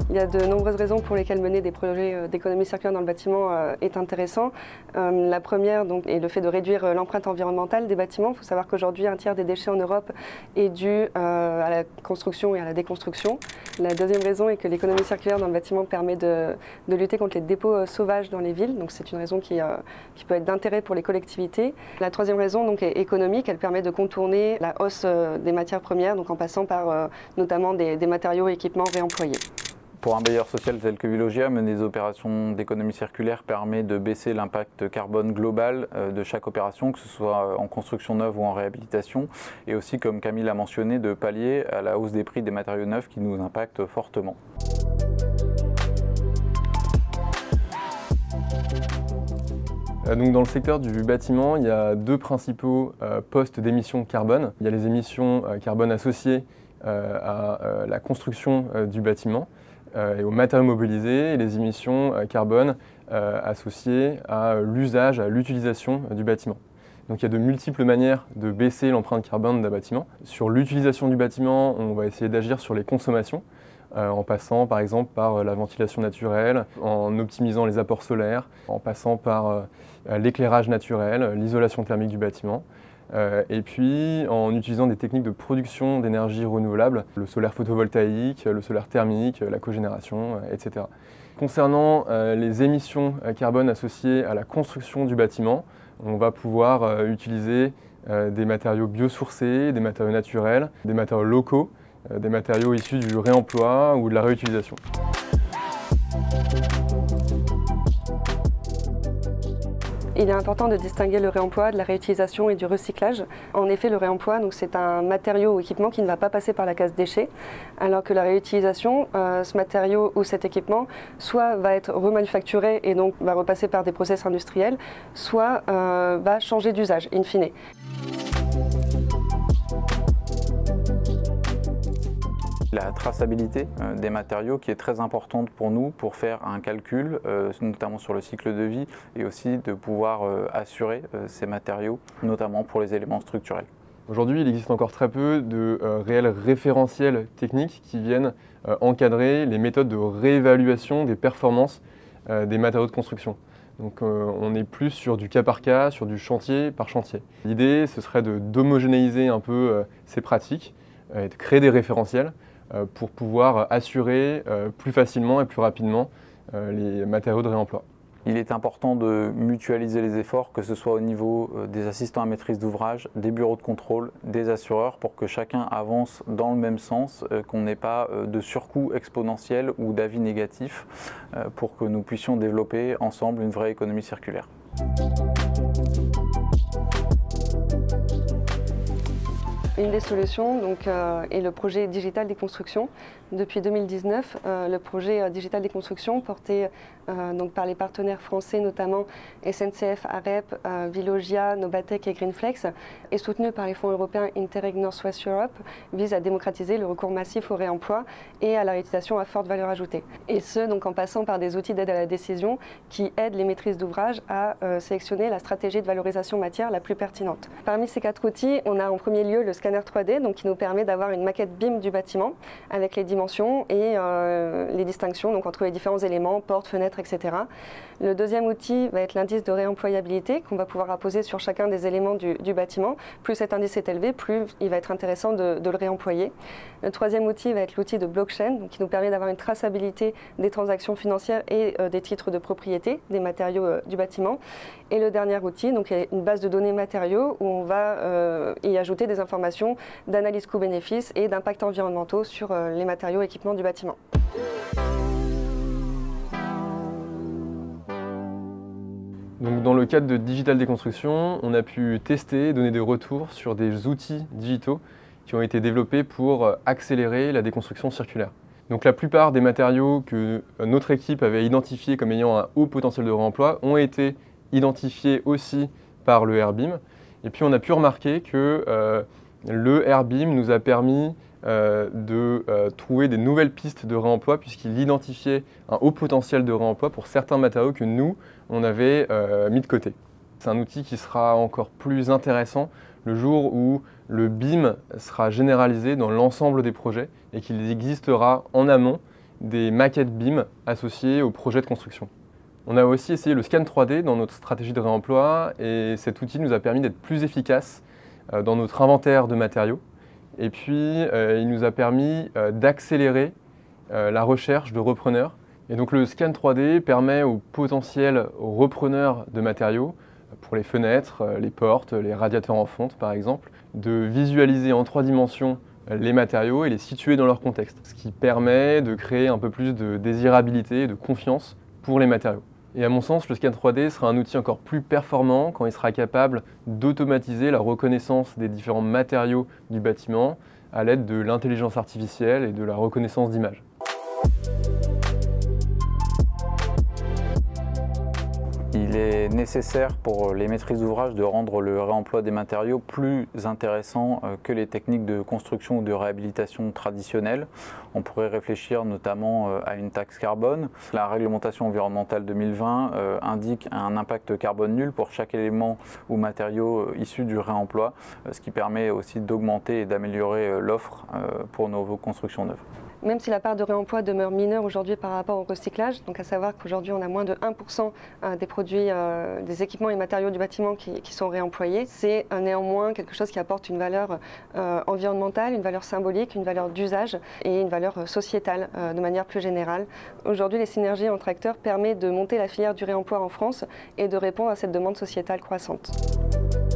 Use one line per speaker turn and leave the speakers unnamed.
Il y a de nombreuses raisons pour lesquelles mener des projets d'économie circulaire dans le bâtiment est intéressant. La première donc, est le fait de réduire l'empreinte environnementale des bâtiments. Il faut savoir qu'aujourd'hui, un tiers des déchets en Europe est dû à la construction et à la déconstruction. La deuxième raison est que l'économie circulaire dans le bâtiment permet de lutter contre les dépôts sauvages dans les villes. Donc c'est une raison qui peut être d'intérêt pour les collectivités. La troisième raison donc, est économique. Elle permet de contourner la hausse des matières premières, donc en passant par notamment des matériaux et équipements réemployés.
Pour un bailleur social tel que Veolia, mener des opérations d'économie circulaire permet de baisser l'impact carbone global de chaque opération, que ce soit en construction neuve ou en réhabilitation, et aussi, comme Camille l'a mentionné, de pallier à la hausse des prix des matériaux neufs qui nous impactent fortement.
Donc dans le secteur du bâtiment, il y a deux principaux postes d'émissions carbone. Il y a les émissions carbone associées à la construction du bâtiment et aux matériaux mobilisés, et les émissions carbone associées à l'usage, à l'utilisation du bâtiment. Donc il y a de multiples manières de baisser l'empreinte carbone d'un bâtiment. Sur l'utilisation du bâtiment, on va essayer d'agir sur les consommations, en passant par exemple par la ventilation naturelle, en optimisant les apports solaires, en passant par l'éclairage naturel, l'isolation thermique du bâtiment, et puis en utilisant des techniques de production d'énergie renouvelable, le solaire photovoltaïque, le solaire thermique, la cogénération, etc. Concernant les émissions carbone associées à la construction du bâtiment, on va pouvoir utiliser des matériaux biosourcés, des matériaux naturels, des matériaux locaux, des matériaux issus du réemploi ou de la réutilisation.
Il est important de distinguer le réemploi de la réutilisation et du recyclage. En effet, le réemploi, c'est un matériau ou équipement qui ne va pas passer par la case déchets, alors que la réutilisation, ce matériau ou cet équipement, soit va être remanufacturé et donc va repasser par des process industriels, soit va changer d'usage, in fine.
La traçabilité des matériaux qui est très importante pour nous pour faire un calcul, notamment sur le cycle de vie, et aussi de pouvoir assurer ces matériaux, notamment pour les éléments structurels.
Aujourd'hui, il existe encore très peu de réels référentiels techniques qui viennent encadrer les méthodes de réévaluation des performances des matériaux de construction. Donc on est plus sur du cas par cas, sur du chantier par chantier. L'idée, ce serait d'homogénéiser un peu ces pratiques et de créer des référentiels pour pouvoir assurer plus facilement et plus rapidement les matériaux de réemploi.
Il est important de mutualiser les efforts, que ce soit au niveau des assistants à maîtrise d'ouvrage, des bureaux de contrôle, des assureurs, pour que chacun avance dans le même sens, qu'on n'ait pas de surcoût exponentiel ou d'avis négatifs, pour que nous puissions développer ensemble une vraie économie circulaire.
Une des solutions est le projet Digital des constructions. Depuis 2019, le projet Digital des constructions, porté par les partenaires français, notamment SNCF, AREP, Veolia, Nobatec et Greenflex, est soutenu par les fonds européens Interreg Northwest Europe, vise à démocratiser le recours massif au réemploi et à la réutilisation à forte valeur ajoutée. Et ce, en passant par des outils d'aide à la décision qui aident les maîtrises d'ouvrage à sélectionner la stratégie de valorisation matière la plus pertinente. Parmi ces 4 outils, on a en premier lieu le scanner 3D, qui nous permet d'avoir une maquette BIM du bâtiment avec les dimensions et les distinctions entre les différents éléments, portes, fenêtres, etc. Le deuxième outil va être l'indice de réemployabilité qu'on va pouvoir apposer sur chacun des éléments du bâtiment. Plus cet indice est élevé, plus il va être intéressant de le réemployer. Le troisième outil va être l'outil de blockchain, qui nous permet d'avoir une traçabilité des transactions financières et des titres de propriété des matériaux du bâtiment. Et le dernier outil est une base de données matériaux où on va y ajouter des informations d'analyse coût-bénéfice et d'impact environnementaux sur les matériaux et équipements du bâtiment.
Donc, dans le cadre de Digital Déconstruction, on a pu tester et donner des retours sur des outils digitaux qui ont été développés pour accélérer la déconstruction circulaire. Donc la plupart des matériaux que notre équipe avait identifiés comme ayant un haut potentiel de réemploi ont été identifiés aussi par le RBIM. Et puis on a pu remarquer que le RBIM nous a permis de trouver des nouvelles pistes de réemploi puisqu'il identifiait un haut potentiel de réemploi pour certains matériaux que nous, on avait mis de côté. C'est un outil qui sera encore plus intéressant le jour où le BIM sera généralisé dans l'ensemble des projets et qu'il existera en amont des maquettes BIM associées au projet de construction. On a aussi essayé le scan 3D dans notre stratégie de réemploi et cet outil nous a permis d'être plus efficace dans notre inventaire de matériaux. Et puis, il nous a permis d'accélérer la recherche de repreneurs. Et donc le scan 3D permet aux potentiels repreneurs de matériaux, pour les fenêtres, les portes, les radiateurs en fonte par exemple, de visualiser en 3 dimensions les matériaux et les situer dans leur contexte, ce qui permet de créer un peu plus de désirabilité et de confiance pour les matériaux. Et à mon sens, le scan 3D sera un outil encore plus performant quand il sera capable d'automatiser la reconnaissance des différents matériaux du bâtiment à l'aide de l'intelligence artificielle et de la reconnaissance d'images.
Il est nécessaire pour les maîtrises d'ouvrage de rendre le réemploi des matériaux plus intéressant que les techniques de construction ou de réhabilitation traditionnelles. On pourrait réfléchir notamment à une taxe carbone. La réglementation environnementale 2020 indique un impact carbone nul pour chaque élément ou matériau issu du réemploi, ce qui permet aussi d'augmenter et d'améliorer l'offre pour nos constructions neuves.
Même si la part de réemploi demeure mineure aujourd'hui par rapport au recyclage, donc à savoir qu'aujourd'hui on a moins de 1% des produits, des équipements et matériaux du bâtiment qui sont réemployés, c'est néanmoins quelque chose qui apporte une valeur environnementale, une valeur symbolique, une valeur d'usage et une valeur sociétale de manière plus générale. Aujourd'hui, les synergies entre acteurs permettent de monter la filière du réemploi en France et de répondre à cette demande sociétale croissante.